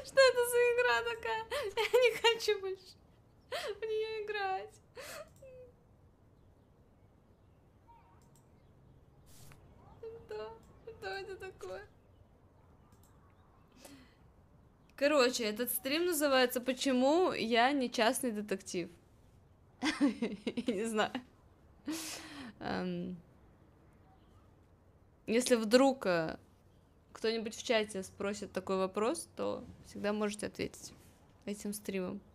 Что это за игра такая? Я не хочу больше в нее играть. Что это такое? Короче, этот стрим называется «Почему я не частный детектив?» Я не знаю. Если вдруг кто-нибудь в чате спросит такой вопрос, то всегда можете ответить этим стримом.